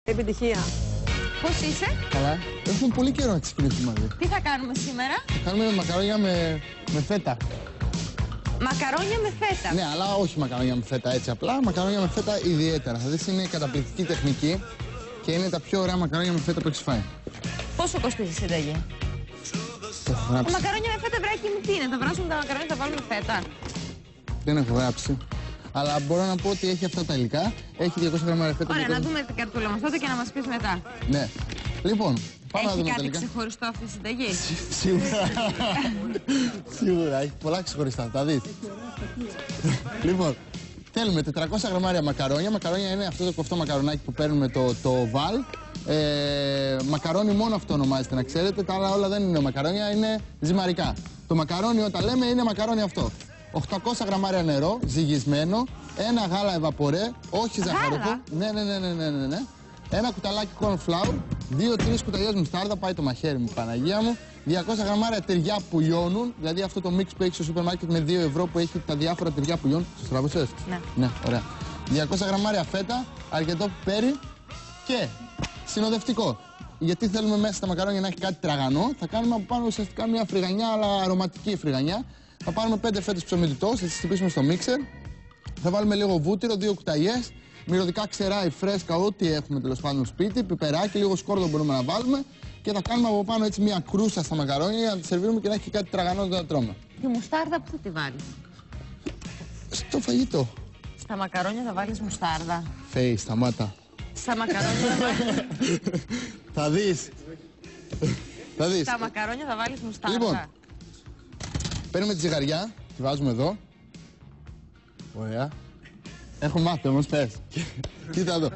Επιτυχία. Πώς είσαι? Καλά. Έχουμε πολύ καιρό να ξεκινήσουμε μαζί. Τι θα κάνουμε σήμερα? Θα κάνουμε μακαρόνια με φέτα. Μακαρόνια με φέτα. Ναι, αλλά όχι μακαρόνια με φέτα έτσι απλά. Μακαρόνια με φέτα ιδιαίτερα. Θα δεις, είναι καταπληκτική τεχνική και είναι τα πιο ωραία μακαρόνια με φέτα που έχεις φάει. Πόσο κοστίζει η συνταγή? Τα μακαρόνια με φέτα, βράκι μου, τι είναι? Θα βράσουμε τα μακαρόνια και θα βάλουμε φέτα? Δεν έχω γράψει. Αλλά μπορώ να πω ότι έχει αυτά τα υλικά. Έχει 200 γραμμάρια φέτα. Ωραία, να δούμε την καρτούλα μας τότε και να μας πεις μετά. Ναι. Λοιπόν, πάμε να Έχει δούμε τα κάτι υλικά. ξεχωριστό αυτή η συνταγή? Σίγουρα. Σίγουρα, έχει πολλά ξεχωριστά. Θα δεις. Λοιπόν, θέλουμε 400 γραμμάρια μακαρόνια. Μακαρόνια είναι αυτό το κοφτό μακαρονάκι που παίρνουμε το βαλ. Μακαρόνι μόνο αυτό ονομάζεται, να ξέρετε. Τα άλλα όλα δεν είναι μακαρόνια, είναι ζυμαρικά. Το μακαρόνι όταν λέμε είναι μακαρόνι αυτό. 800 γραμμάρια νερό, ζυγισμένο, ένα γάλα ευαπορέ, όχι ζαχαρικό. Ναι. Ένα κουταλάκι corn flour, 2-3 κουταλιές μουστάρδα, πάει το μαχαίρι μου, Παναγία μου. 200 γραμμάρια τυριά που λιώνουν, δηλαδή αυτό το mix που έχει στο σούπερ μάρκετ με 2 ευρώ που έχει τα διάφορα τυριά που λιώνουν. Σας τραβούσες? Ναι, ωραία. 200 γραμμάρια φέτα, αρκετό πιπέρι και συνοδευτικό. Γιατί θέλουμε μέσα στα μακαρόνια να έχει κάτι τραγανό, θα κάνουμε από πάνω ουσιαστικά μια φρυγανιά, αλλά αρωματική φρυγανιά. Θα πάρουμε 5 φέτες ψωμί-τυτός, θα τις χτυπήσουμε στο μίξερ. Θα βάλουμε λίγο βούτυρο, 2 κουταλιές, μυρωδικά ξερά ή φρέσκα, ό,τι έχουμε τέλος πάντων σπίτι, πιπεράκι, λίγο σκόρδο μπορούμε να βάλουμε και θα κάνουμε από πάνω έτσι μια κρούσα στα μακαρόνια για να τη σερβίρουμε και να έχει κάτι τραγανό να τρώμε. Τη μουστάρδα που θα τη βάλεις? Στο φαγητό. Στα μακαρόνια θα βάλεις μουστάρδα? Φέη, σταμάτα. Στα μακαρόνια θα βάλεις... Θα δεις. Θα δεις. Στα μακαρόνια θα βάλεις μουστάρδα? Λοιπόν, παίρνουμε τη ζυγαριά, τη βάζουμε εδώ. Ωραία. Έχω μάθει όμως, πες. Κοίτα εδώ.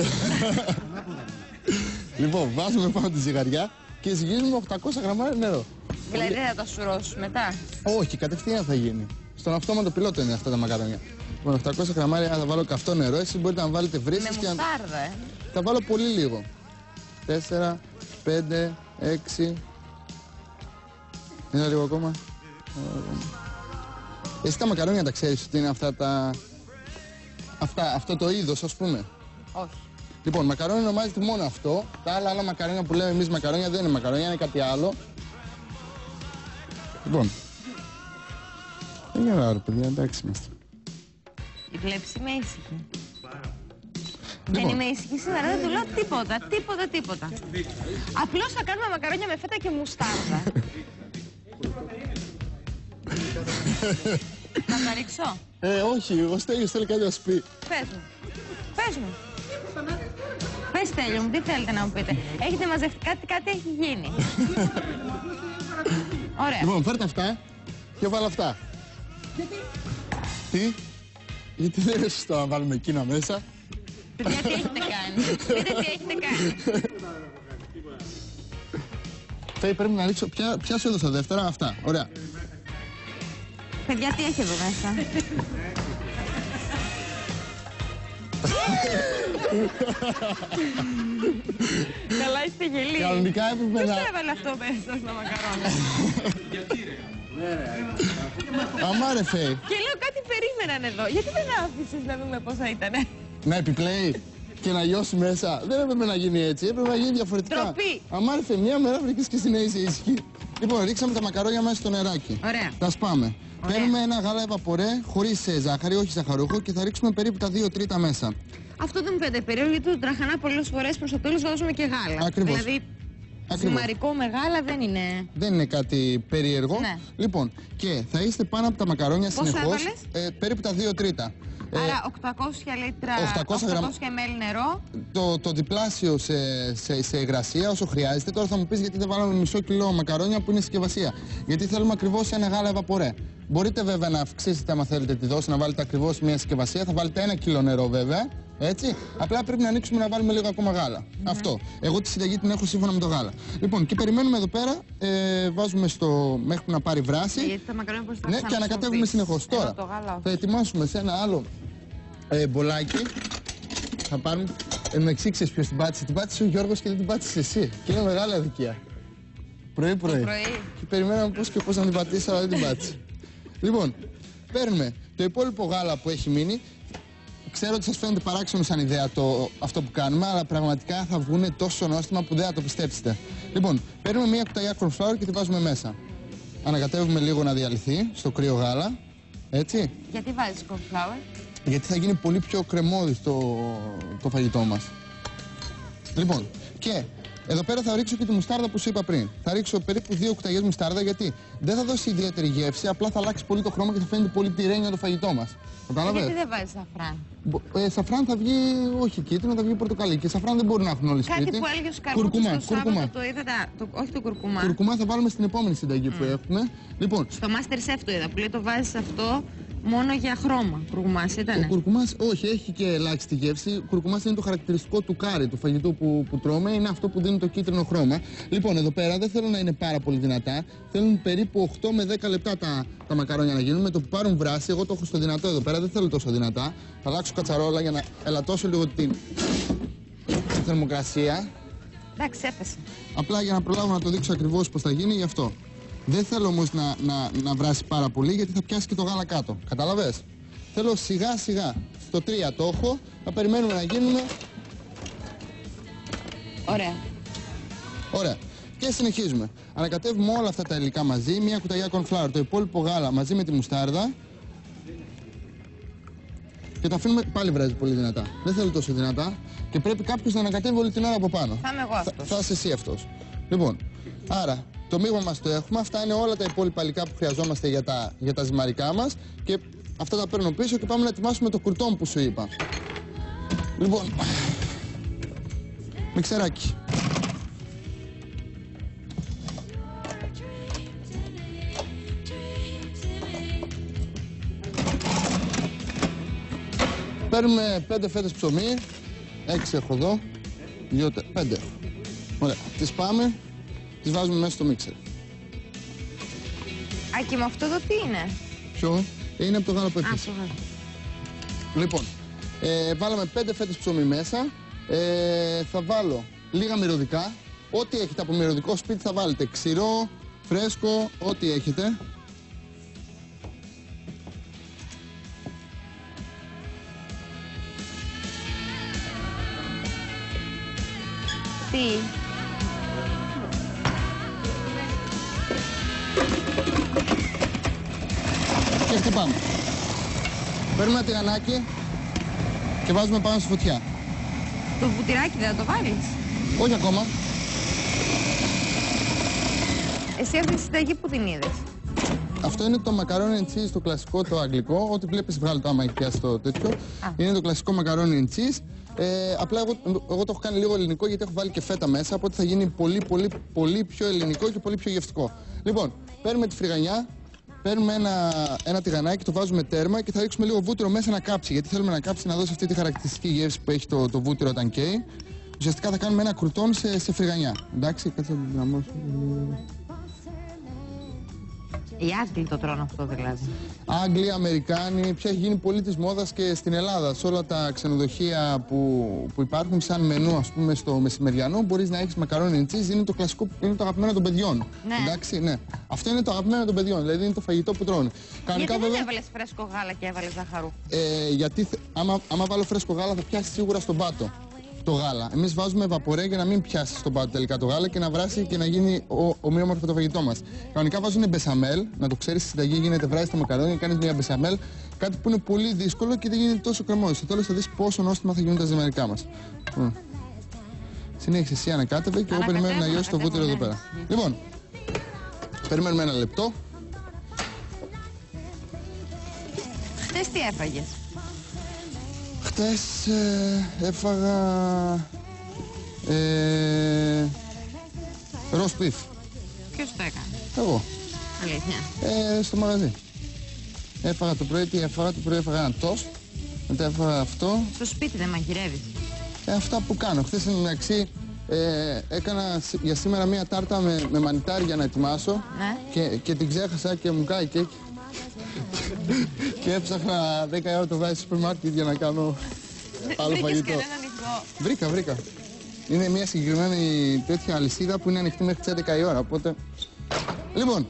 Λοιπόν, βάζουμε πάνω τη ζυγαριά και ζυγίζουμε 800 γραμμάρια νερό. Δηλαδή δεν θα τα σουρώσεις μετά? Όχι, κατευθείαν θα γίνει. Στον αυτόματο πιλότο είναι αυτά τα μακαρόνια. Λοιπόν, 800 γραμμάρια θα βάλω καυτό νερό. Εσείς μπορείτε να βάλετε βρύσες. Με και μουστάρδα, θα βάλω πολύ λίγο. 4, 5, 6. Είναι λίγο ακόμα. Εσύ τα μακαρόνια τα ξέρεις ότι είναι αυτά τα... αυτό το είδος, ας πούμε? Όχι. Λοιπόν, μακαρόνι ονομάζεται μόνο αυτό. Τα άλλα μακαρόνια που λέμε εμείς μακαρόνια δεν είναι μακαρόνια, είναι κάτι άλλο. Λοιπόν. Δεν είναι ωραία, παιδιά, εντάξει είμαστε. Η βλέψη είμαι ήσυχη. Λοιπόν. Δεν είμαι ήσυχη σήμερα, δεν του λέω τίποτα. Απλώς θα κάνουμε μακαρόνια με φέτα και μουστάρδα. Να τα ρίξω? Όχι, ο Στέλιος θέλει κάτι να σου πει. Πες μου. Πες, Στέλιο μου, τι θέλετε να μου πείτε? Έχετε μαζευτεί κάτι έχει γίνει. Ωραία. Λοιπόν, φέρτε αυτά και βάλω αυτά. Γιατί? Τι? Γιατί δεν είναι σωστό να βάλουμε εκείνα μέσα. Παιδιά, τι έχετε κάνει? Πείτε τι έχετε κάνει. Φέη, πρέπει να ρίξω. Ποια σου έδωσα δεύτερα? Αυτά. Ωραία. Παιδιά, τι έχει εδώ μέσα? Καλά, είστε γελοί. Κανονικά έπρεπε Ποιος να... το έβαλε αυτό μέσα στα μακαρόνια? Αμά ρε Φέη. Και λέω κάτι περίμεναν εδώ. Γιατί δεν άφησες να δούμε πώς θα ήτανε? Να επιπλέει και να λιώσει μέσα. Δεν έπρεπε να γίνει έτσι, έπρεπε να γίνει διαφορετικά. Ντροπή. Αμά ρε Φέη, μια μέρα βρήκες και συνέχισε ήσυχη. Λοιπόν, ρίξαμε τα μακαρόνια μέσα στο νεράκι. Ωραία. Τα σπάμε. Ωραία. Παίρνουμε ένα γάλα ευαπορέ χωρίς ζάχαρη, όχι ζαχαρούχο και θα ρίξουμε περίπου τα 2 τρίτα μέσα. Αυτό δεν μου φαίνεται περίεργο, γιατί το τραχανά πολλές φορές προς το τέλος βάζουμε και γάλα. Ακριβώς. Δηλαδή, ζυμαρικό με γάλα δεν είναι... Δεν είναι κάτι περίεργο. Ναι. Λοιπόν, και θα είστε πάνω από τα μακαρόνια Πόσο συνεχώς. έβαλες? Περίπου τα 2 τρίτα. Άρα 800 λίτρα, 800 ml νερό. Το διπλάσιο σε υγρασία όσο χρειάζεται. Τώρα θα μου πεις γιατί δεν βάλαμε μισό κιλό μακαρόνια που είναι συσκευασία. Γιατί θέλουμε ακριβώς ένα γάλα ευαπορέ. Μπορείτε βέβαια να αυξήσετε άμα θέλετε τη δόση, να βάλετε ακριβώς μια συσκευασία. Θα βάλετε 1 κιλό νερό βέβαια. Έτσι. Απλά πρέπει να ανοίξουμε να βάλουμε λίγο ακόμα γάλα. Αυτό. Εγώ τη συνταγή την έχω σύμφωνα με το γάλα. Λοιπόν, και περιμένουμε εδώ πέρα, βάζουμε μέχρι να πάρει βράση. Γιατί τα μακαρόνια πώς θα Ναι, και ανακατεύουμε συνεχώς. Τώρα θα ετοιμάσουμε σε ένα άλλο μπολάκι. Θα πάρουμε. Με εξήξεις ποιος την πάτησε. Την πάτησε ο Γιώργος και δεν την πάτησε εσύ. Και είναι μεγάλη αδικία. Πρωί-πρωί. Και περιμέναμε πώς να την πατήσει, αλλά δεν την πάτησε. Λοιπόν, παίρνουμε το υπόλοιπο γάλα που έχει μείνει. ξέρω ότι σας φαίνεται παράξενο σαν ιδέα αυτό που κάνουμε, αλλά πραγματικά θα βγουν τόσο νόστιμα που δεν θα το πιστέψετε. Λοιπόν, παίρνουμε μια κουταλιά corn flour και τη βάζουμε μέσα. Ανακατεύουμε λίγο να διαλυθεί στο κρύο γάλα. Έτσι. Γιατί βάζεις corn flour? Γιατί θα γίνει πολύ πιο κρεμώδη το φαγητό μας. Λοιπόν, και εδώ πέρα θα ρίξω και τη μουστάρδα που σου είπα πριν. Θα ρίξω περίπου 2 κουταλιές μουστάρδα, γιατί δεν θα δώσει ιδιαίτερη γεύση, απλά θα αλλάξει πολύ το χρώμα και θα φαίνεται πολύ τυρένιο το φαγητό μας. Κατάλαβες? Γιατί δεν βάζεις σαφράν? Σαφράν θα βγει, όχι κίτρινο, θα βγει πορτοκαλί. Και σαφράν δεν μπορεί να έχουν όλοι σπίτι. Κάτι που έλεγε ο Καρπούτσος στο Σάββατο, το είδα, όχι το κουρκουμά. Κουρκουμά θα βάλουμε στην επόμενη συνταγή που έχουμε. Λοιπόν, στο Masterchef το είδα, που λέει το βάζεις αυτό μόνο για χρώμα. Κουρκουμάς ήτανε? Ο κουρκουμάς, όχι, έχει και ελάχιστη γεύση. Ο κουρκουμάς είναι το χαρακτηριστικό του κάρι, του φαγητού που τρώμε, είναι αυτό που δίνει το κίτρινο χρώμα. Λοιπόν, εδώ πέρα δεν θέλω να είναι πάρα πολύ δυνατά. Θέλουν περίπου 8 με 10 λεπτά τα μακαρόνια να γίνουν. Με το που πάρουν βράση, εγώ το έχω στο δυνατό εδώ πέρα, δεν θέλω τόσο δυνατά. Θα αλλάξω κατσαρόλα για να ελαττώσω λίγο την θερμοκρασία. Εντάξει, έπεσε. Απλά για να προλάβω να το δείξω ακριβώς πώς θα γίνει, γι' αυτό. Δεν θέλω όμως να βράσει πάρα πολύ, γιατί θα πιάσει και το γάλα κάτω. Καταλαβες? Θέλω σιγά σιγά. Στο 3 το έχω. Θα περιμένουμε να γίνουμε. Ωραία. Ωραία. Και συνεχίζουμε. Ανακατεύουμε όλα αυτά τα υλικά μαζί. Μια κουταλιά corn flour, το υπόλοιπο γάλα μαζί με τη μουστάρδα. Και το αφήνουμε, πάλι βράζει πολύ δυνατά. Δεν θέλω τόσο δυνατά. Και πρέπει κάποιος να ανακατεύει όλη την ώρα από πάνω. Θα είμαι εγώ αυτός. Θα είσαι εσύ αυτός. Λοιπόν, άρα το μείγμα μας το έχουμε. Αυτά είναι όλα τα υπόλοιπα υλικά που χρειαζόμαστε για τα ζυμαρικά μας. Και αυτά τα παίρνω πίσω και πάμε να ετοιμάσουμε το κουρτόν που σου είπα. Λοιπόν, μιξεράκι. Παίρνουμε 5 φέτες ψωμί, 6 έχω εδώ, 5 έχω. Ωραία, τις πάμε, τις βάζουμε μέσα στο μίξερ. Α, και με αυτό εδώ τι είναι? Ποιο? Είναι από το γάλα που έπιασε. Α, το γάλα. Λοιπόν, βάλαμε 5 φέτες ψωμί μέσα, θα βάλω λίγα μυρωδικά. Ό,τι έχετε από μυρωδικό σπίτι θα βάλετε, ξηρό, φρέσκο, ό,τι έχετε. Τι? Και χτυπάμε. Παίρνουμε ένα τηγανάκι και βάζουμε πάνω στη φωτιά. Το βουτυράκι δεν θα το βάλεις? Όχι ακόμα. Εσύ αυτή τη συνταγή που την είδες? Αυτό είναι το macaroni and cheese, το κλασικό, το αγγλικό. Ό,τι βλέπεις βγάλω το άμα έχει πιάσει το τέτοιο. Είναι το κλασικό macaroni and cheese. Απλά εγώ το έχω κάνει λίγο ελληνικό, γιατί έχω βάλει και φέτα μέσα, οπότε θα γίνει πολύ πιο ελληνικό και πολύ πιο γευστικό. Λοιπόν, παίρνουμε τη φρυγανιά, παίρνουμε ένα τηγανάκι, το βάζουμε τέρμα και θα ρίξουμε λίγο βούτυρο μέσα να κάψει, γιατί θέλουμε να κάψει, να δώσει αυτή τη χαρακτηριστική γεύση που έχει το βούτυρο όταν καίει. Ουσιαστικά θα κάνουμε ένα κρουτόν σε φρυγανιά. Εντάξει, κάτσε να το δυναμώσω. Οι Άγγλοι το τρώνε αυτό δηλαδή? Άγγλοι, Αμερικάνοι, πια έχει γίνει πολύ της μόδας και στην Ελλάδα. Σε όλα τα ξενοδοχεία που υπάρχουν σαν μενού, ας πούμε, στο μεσημεριανό, μπορείς να έχεις macaroni and cheese, είναι το κλασικό, είναι το αγαπημένο των παιδιών. Ναι. Εντάξει, ναι. Αυτό είναι το αγαπημένο των παιδιών, δηλαδή είναι το φαγητό που τρώνε. Γιατί δεν έβαλες φρέσκο γάλα και έβαλες ζαχαρού? Γιατί άμα βάλω φρέσκο γάλα θα πιάσει σίγουρα στον πάτο το γάλα. Εμείς βάζουμε βαπορέ για να μην πιάσει στον πάτο τελικά το γάλα και να βράσει και να γίνει ομοιόμορφο το φαγητό μας. Κανονικά βάζουν μπεσαμέλ, να το ξέρεις, στη συνταγή γίνεται βράζει τα μακαρόνια, κάνεις μια μπεσαμέλ, κάτι που είναι πολύ δύσκολο και δεν γίνεται τόσο κρεμόδι. Στο τέλος θα δεις πόσο νόστιμα θα γίνουν τα ζυμαρικά μας. Συνέχισε εσύ, ανακάτευε και εγώ περιμένω να λιώσει το βούτυρο εδώ πέρα. Λοιπόν, περιμένουμε ένα λεπτό. Χτες τι έφαγες? Χτες έφαγα roast beef. Ποιος το έκανε? Εγώ. Αλήθεια? Στο μαγαζί. Έφαγα το πρωί, έφαγα ένα τόστ. Μετά έφαγα αυτό. Στο σπίτι δεν μαγειρεύεις? Αυτά που κάνω. Χθες εντάξει έκανα για σήμερα μία τάρτα με μανιτάρι για να ετοιμάσω. Ναι. Και την ξέχασα και μου κάει κέικ. Και έψαχνα 10 ώρα το βράδυ στο σούπερ μάρκετ για να κάνω άλλο φαγητό. Βρήκα. Είναι μια συγκεκριμένη τέτοια αλυσίδα που είναι ανοιχτή μέχρι τις 11 η ώρα, οπότε... Λοιπόν,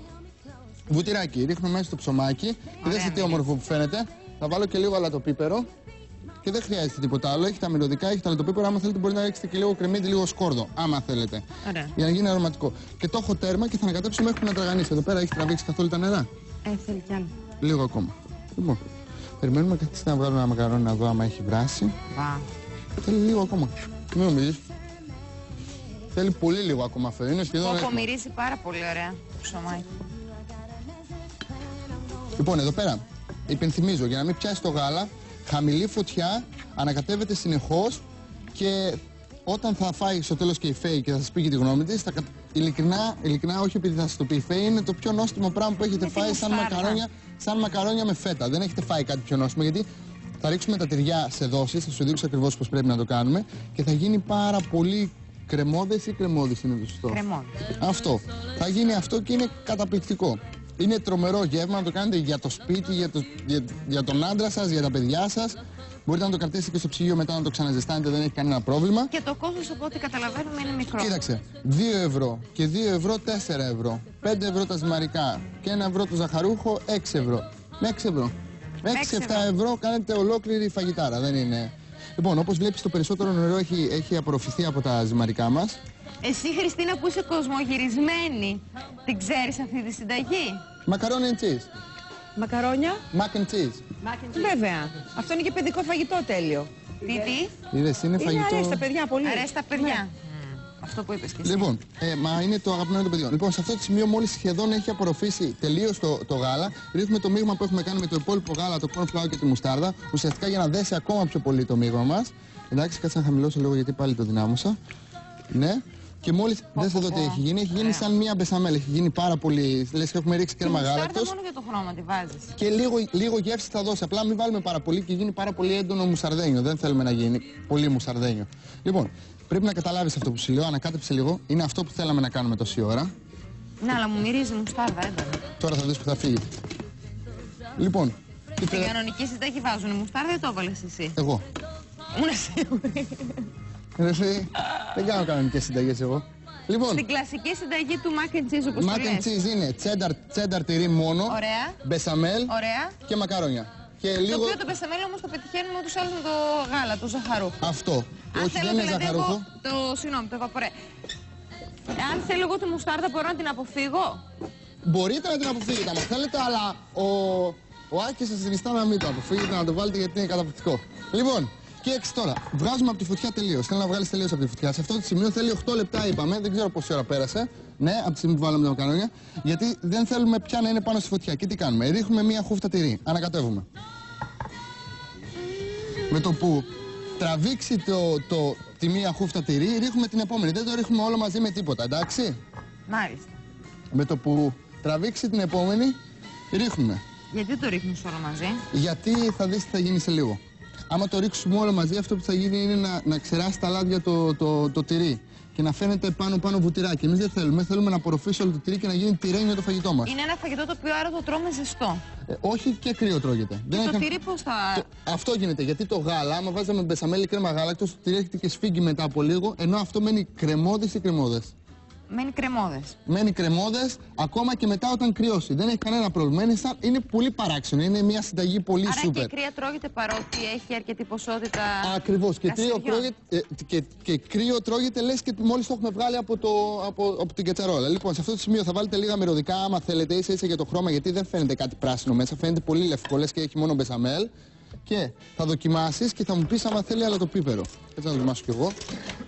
βουτυράκι, ρίχνω μέσα στο ψωμάκι. Δέστε τι όμορφο που φαίνεται. Θα βάλω και λίγο αλατοπίπερο. Και δεν χρειάζεται τίποτα άλλο. Έχει τα μυρωδικά, έχει το αλατοπίπερο. Άμα θέλετε, μπορείτε να ρίξετε και λίγο κρεμμύδι, λίγο σκόρδο. Άμα θέλετε. Ωραία. Για να γίνει αρωματικό. Και το έχω τέρμα και θα ανακατέψω μέχρι που να τραγανίσει. Εδώ πέρα έχει τραβήξει καθόλου τα νερά. Θέλει κι άλλο. Λίγο ακόμα. Λοιπόν, περιμένουμε καθίστε να βγάλουμε ένα μακαρόνι να δω άμα έχει βράσει. Θέλει λίγο ακόμα. Μην νομίζεις. Θέλει πολύ λίγο ακόμα αυτό. Είναι σχεδόν. Μυρίζει πάρα πολύ ωραία το ψωμάκι. Λοιπόν, εδώ πέρα υπενθυμίζω για να μην πιάσει το γάλα, χαμηλή φωτιά, ανακατεύεται συνεχώς και όταν θα φάει στο τέλος και η Φέη και θα σας πει και τη γνώμη της, ειλικρινά όχι επειδή θα σας το πει η Φέη, είναι το πιο νόστιμο πράγμα που έχετε φάει σαν μακαρόνια με φέτα. Δεν έχετε φάει κάτι πιο νόστιμο γιατί θα ρίξουμε τα τυριά σε δόσεις, θα σου δείξω ακριβώς πώς πρέπει να το κάνουμε και θα γίνει πάρα πολύ κρεμώδες ή κρεμώδης είναι το σωστό. Κρεμώδης. Αυτό. Θα γίνει αυτό και είναι καταπληκτικό. Είναι τρομερό γεύμα να το κάνετε για το σπίτι, για τον άντρα σας, για τα παιδιά σας. Μπορείτε να το κρατήσετε και στο ψυγείο μετά να το ξαναζεστάνετε, δεν έχει κανένα πρόβλημα. Και το κόστος από ό,τι καταλαβαίνουμε είναι μικρό. Κοίταξε, 2 ευρώ και 2 ευρώ 4 ευρώ. 5 ευρώ τα ζυμαρικά και 1 ευρώ το ζαχαρούχο 6 ευρώ. Με 6 ευρώ. Με 6-7 ευρώ κάνετε ολόκληρη φαγητάρα, δεν είναι. Λοιπόν, όπως βλέπεις το περισσότερο νερό έχει απορροφηθεί από τα ζυμαρικά μας. Εσύ, Χριστίνα, που είσαι κοσμογυρισμένη, την ξέρεις αυτή τη συνταγή? Μακαρόνι and cheese. Μακαρόνια. Mac and cheese. Βέβαια. Αυτό είναι και παιδικό φαγητό τέλειο. Τι? Είδες, είναι φαγητό. Αρέσει στα παιδιά πολύ. Αρέσει στα παιδιά. Αυτό που είπες και εσύ. Λοιπόν, μα είναι το αγαπημένο των παιδιών. Λοιπόν, σε αυτό το σημείο μόλις σχεδόν έχει απορροφήσει τελείως το γάλα, ρίχνουμε το μείγμα που έχουμε κάνει με το υπόλοιπο γάλα, το corn flour και τη μουστάρδα, ουσιαστικά για να δέσει ακόμα πιο πολύ το μίγμα μας. Εντάξει, κάτσε να χαμηλώσω λίγο γιατί πάλι το δυνάμωσα. Ναι. Και μόλις δες εδώ τι έχει γίνει σαν μία μπεσαμέλ. Έχει γίνει πάρα πολύ. Λες και έχουμε ρίξει κρέμα γάλακτος. Μόνο για το χρώμα τη βάζεις. Και λίγο γεύση θα δώσει. Απλά μην βάλουμε πάρα πολύ και γίνει πάρα πολύ έντονο μουσαρδένιο. Δεν θέλουμε να γίνει πολύ μουσαρδένιο. Λοιπόν, πρέπει να καταλάβεις αυτό που σου λέω. Ανακάτεψε λίγο. Είναι αυτό που θέλαμε να κάνουμε τόση ώρα. Ναι, αλλά μου μυρίζει μουστάρδα έντονα. Τώρα θα δεις που θα φύγει. Λοιπόν. Στην κανονική συνταγή βάζουν μουστάρδα ή το έβαλες εσύ? Εγώ. Ήμουν σίγουρη. Εσύ, δεν κάνω κανονικές συνταγές εγώ. Λοιπόν, στην κλασική συνταγή του mac and cheese όπως το λες. Mac and cheese είναι τσένταρ τυρί μόνο, ωραία, μπεσαμέλ ωραία. Και μακαρόνια. Και το λίγο... οποίο το μπεσαμέλ όμως το πετυχαίνουμε ούτως άλλως με το γάλα, το ζαχαρούχο. Αυτό. Αν όχι, θέλω, δεν είναι ζαχαρούχο. Συγγνώμη, το βαπορέ. Αν θέλω εγώ τη μουστάρδα μπορώ να την αποφύγω? Μπορείτε να την αποφύγετε άμα θέλετε, αλλά ο Άκης σας συνιστά να μην το αποφύγετε, να το βάλετε γιατί είναι καταπληκτικό. Λοιπόν, κοίταξε τώρα, βγάζουμε από τη φωτιά τελείως. Θέλω να βγάλεις τελείως από τη φωτιά. Σε αυτό το σημείο θέλει 8 λεπτά, είπαμε, δεν ξέρω πόση ώρα πέρασε. Ναι, από τη στιγμή που βάλαμε τα μακαρόνια. Γιατί δεν θέλουμε πια να είναι πάνω στη φωτιά. Και τι κάνουμε, ρίχνουμε μία χούφτα τυρί, ανακατεύουμε. Με το που τραβήξει τη μία χούφτα τυρί, ρίχνουμε την επόμενη. Δεν το ρίχνουμε όλο μαζί με τίποτα, εντάξει. Μάλιστα. Με το που τραβήξει την επόμενη, ρίχνουμε. Γιατί το ρίχνεις όλο μαζί? Γιατί θα δεις τι θα γίνει σε λίγο. Άμα το ρίξουμε όλο μαζί, αυτό που θα γίνει είναι να ξεράσει τα λάδια το τυρί και να φαίνεται πάνω βουτυράκι. Εμείς δεν θέλουμε. Θέλουμε να απορροφήσει όλο το τυρί και να γίνει τυρένιο το φαγητό μας. Είναι ένα φαγητό το οποίο άρα το τρώμε ζεστό. Όχι και κρύο τρώγεται. Και το τυρί πώς θα... Αυτό γίνεται. Γιατί το γάλα, άμα βάζαμε μπεσαμέλι κρέμα γάλακτος, το τυρί έρχεται και σφίγγει μετά από λίγο, ενώ αυτό μένει κρεμώδης ή κρεμώδες. Μένει κρεμώδες. Μένει κρεμώδες ακόμα και μετά όταν κρυώσει. Δεν έχει κανένα πρόβλημα. Είναι πολύ παράξενο. Είναι μια συνταγή πολύ σούπερ. Άρα και κρύα τρώγεται παρότι έχει αρκετή ποσότητα. Ακριβώς. Και κρύο τρώγεται λες και μόλις το έχουμε βγάλει από την κατσαρόλα. Λοιπόν, σε αυτό το σημείο θα βάλετε λίγα μυρωδικά άμα θέλετε, ίσα για το χρώμα, γιατί δεν φαίνεται κάτι πράσινο μέσα. Φαίνεται πολύ λευκό, λες και έχει μόνο μπεσαμέλ. Και θα δοκιμάσεις και θα μου πεις άμα θέλει αλατοπίπερο. Έτσι να δοκιμάσω κι εγώ.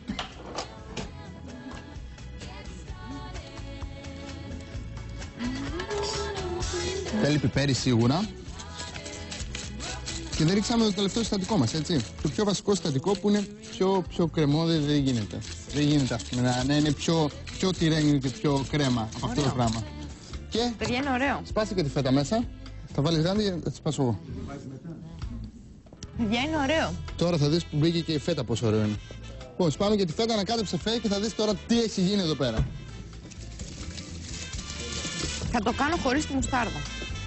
Θέλει πιπέρι σίγουρα. Και δεν ρίξαμε το τελευταίο συστατικό μας, έτσι. Το πιο βασικό συστατικό που είναι πιο κρεμώδη δεν γίνεται. Δεν γίνεται, ας πούμε, να είναι πιο τυρένιο και πιο κρέμα από αυτό το πράγμα. Και παιδιά, είναι ωραίο. Σπάσε και τη φέτα μέσα. Θα βάλεις γάντι και θα τη σπάσω εγώ. Παιδιά, είναι ωραίο. Τώρα θα δεις που μπήκε και η φέτα πόσο ωραίο είναι. Λοιπόν, σπάμε και τη φέτα, ανακάτεψε φέτα και θα δεις τώρα τι έχει γίνει εδώ πέρα. Θα το κάνω χωρίς τη μουστάρδα.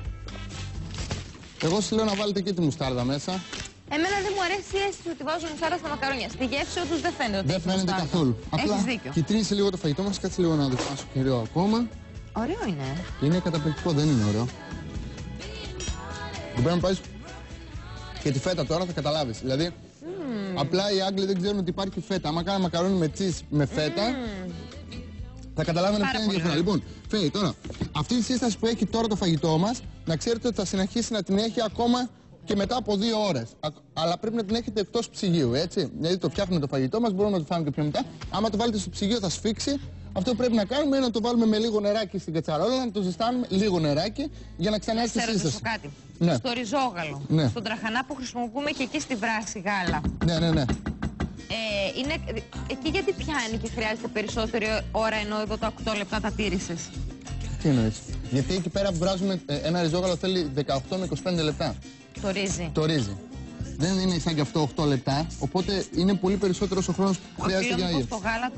Εγώ σου λέω να βάλετε και τη μουστάρδα μέσα. Εμένα δεν μου αρέσει η αίσθηση ότι βάζω μουστάρδα στα μακαρόνια. Στη γεύση όντως δεν φαίνεται ότι δεν φαίνεται καθόλου. Έχεις δίκιο. Κυτρίνησε λίγο το φαγητό μας, κάτσε λίγο να δοκιμάσω κυρίω ακόμα. Ωραίο είναι. Είναι καταπληκτικό, δεν είναι ωραίο. Δεν πρέπει να πάρεις Και τη φέτα τώρα θα καταλάβεις. Δηλαδή, απλά οι Άγγλοι δεν ξέρουν ότι υπάρχει φέτα. Άμα κάνουμε μακαρόνι με cheese με φέτα, θα καταλάβαινε ποια είναι η διαφορά. Λοιπόν, Φέη, τώρα, αυτή τη σύσταση που έχει τώρα το φαγητό μας, να ξέρετε ότι θα συνεχίσει να την έχει ακόμα και μετά από 2 ώρες. Αλλά πρέπει να την έχετε εκτός ψυγείου, έτσι. Δηλαδή το φτιάχνουμε το φαγητό μας, μπορούμε να το φάμε και πιο μετά. Άμα το βάλετε στο ψυγείο θα σφίξει. Αυτό που πρέπει να κάνουμε είναι να το βάλουμε με λίγο νεράκι στην κατσαρόλα, να το ζεστάνουμε λίγο νεράκι για να ξανάρθει η σύσταση. Κάτι. Ναι. Στο ριζόγαλο, Ναι. στον τραχανά που χρησιμοποιούμε και εκεί στη βράση γάλα. Ναι. Είναι, εκεί γιατί πιάνει και χρειάζεται περισσότερη ώρα, ενώ εδώ τα 8 λεπτά τα τήρησες? Τι εννοείς? Γιατί εκεί πέρα που βράζουμε ένα ριζόγαλο θέλει 18 με 25 λεπτά. Το ρύζι. Το ρύζι. Δεν είναι σαν και αυτό 8 λεπτά, οπότε είναι πολύ περισσότερος ο χρόνος που χρειάζεται για να γίνει. Το γάλα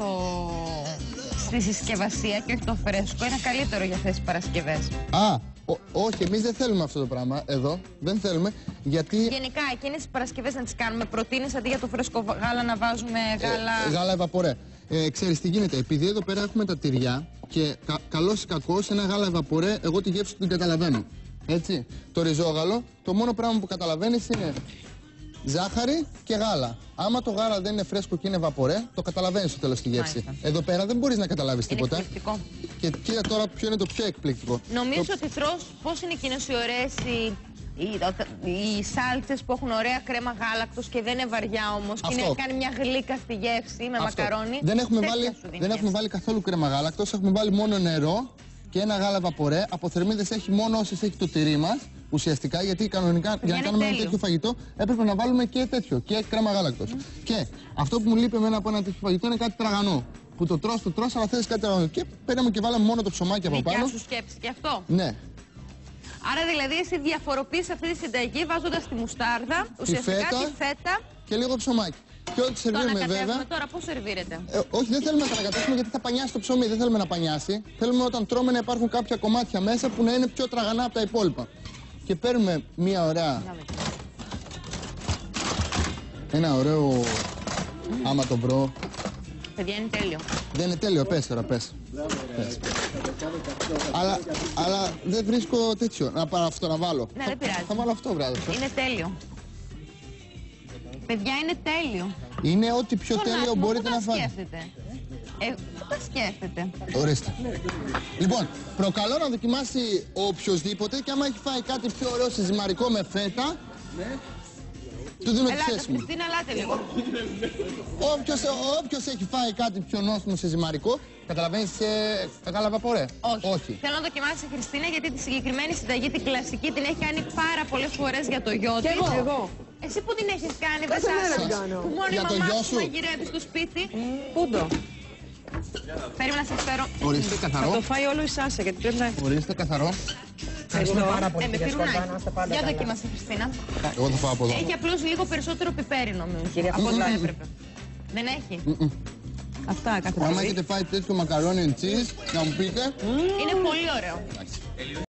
στη συσκευασία και όχι το φρέσκο είναι καλύτερο για αυτές τις Παρασκευές. Όχι, εμείς δεν θέλουμε αυτό το πράγμα εδώ. Δεν θέλουμε, γιατί... Γενικά, εκείνες τις Παρασκευές να τις κάνουμε, προτείνεις αντί για το φρέσκο γάλα να βάζουμε γάλα... Γάλα ευαπορέ. Ξέρεις τι γίνεται, επειδή εδώ πέρα έχουμε τα τυριά και καλώς ή κακώς ένα γάλα ευαπορέ, εγώ τη γεύση του την καταλαβαίνω. Έτσι. Το ριζόγαλο, το μόνο πράγμα που καταλαβαίνεις είναι ζάχαρη και γάλα. Άμα το γάλα δεν είναι φρέσκο και είναι βαπορέ, το καταλαβαίνεις στο τέλος τη γεύση. Μάλιστα. Εδώ πέρα δεν μπορείς να καταλάβεις τίποτα. Είναι εκπληκτικό. Και κοίτα τώρα ποιο είναι το πιο εκπληκτικό. Νομίζω ότι τρως, πώς είναι εκείνες οι ωραίες οι σάλτσες που έχουν ωραία κρέμα γάλακτος και δεν είναι βαριά όμως και είναι, κάνει μια γλύκα στη γεύση με μακαρόνι. Δεν έχουμε βάλει καθόλου κρέμα γάλακτος, έχουμε βάλει μόνο νερό και ένα γάλα βαπορέ. Από θερμίδες έχει μόνο όσες έχει το τυρί μας, ουσιαστικά, γιατί κανονικά για να κάνουμε ένα τέτοιο φαγητό έπρεπε να βάλουμε και τέτοιο, και κρέμα γάλακτος. Και αυτό που μου λείπει εμένα από ένα τέτοιο φαγητό είναι κάτι τραγανό. Που το τρως, αλλά θέλεις κάτι τραγανό. Και πήραμε και βάλαμε μόνο το ψωμάκι από πάνω. Δικιά σου σκέψη και αυτό. Ναι. Άρα δηλαδή εσύ διαφοροποιείς αυτή τη συνταγή βάζοντας τη μουστάρδα, ουσιαστικά τη φέτα και λίγο ψωμάκι. Και ό,τι σερβίρουμε βέβαια. Τώρα πώς σερβίρεται? Όχι, δεν θέλουμε να τα ανακατεύσουμε γιατί θα πανιάσει το ψωμί. Δεν θέλουμε να πανιάσει. Θέλουμε όταν τρώμε να υπάρχουν κάποια κομμάτια μέσα που να είναι πιο τραγανά από τα υπόλοιπα. Και παίρνουμε μια ωραία. Ένα ωραίο. Άμα το βρω. Παιδιά, είναι τέλειο. Δεν είναι τέλειο, πες τώρα, πες. Αλλά δεν βρίσκω τέτοιο. Να πάρω αυτό να βάλω. Ναι, δεν πειράζει. Θα βάλω αυτό, βράδυ. Είναι τέλειο. Παιδιά, είναι τέλειο. Είναι ό,τι πιο τέλειο μπορείτε να φάτε. Πού τα σκέφτεται? Ορίστε. Λοιπόν, προκαλώ να δοκιμάσει οποιοσδήποτε και άμα έχει φάει κάτι πιο ωραίο συζυμαρικό με φέτα, του δίνω τη θέση μου. Χριστίνα, ελάτε λίγο. Όποιος έχει φάει κάτι πιο νόστιμο συζυμαρικό, καταλαβαίνεις γάλα βαπορέ? Όχι. Θέλω να δοκιμάσει η Χριστίνα γιατί τη συγκεκριμένη συνταγή, την κλασική, την έχει κάνει πάρα πολλές φορές για το γιο της. Και εγώ. Εσύ που την έχεις κάνει, Βασίλισσα, που μόνο η μαμά σου μαγειρεύει στο σπίτι. Πού το? Περίμενα να σας φέρω. Ορίστε, καθαρό. Θα το φάει όλο η Σάσα γιατί πρέπει να... Ορίστε, καθαρό. Ευχαριστώ πάρα πολύ. Με πυρουνάκι. Για δοκίμασε, Χριστίνα. Εγώ θα πάω από εδώ. Έχει απλώς λίγο περισσότερο πιπέρι, νομίζω. Από ό,τι θα έπρεπε. Δεν έχει. Αυτά κάθε Άμα έχετε φάει τέτοιο μακαρόνι and cheese, να μου πείτε. Είναι πολύ ωραίο.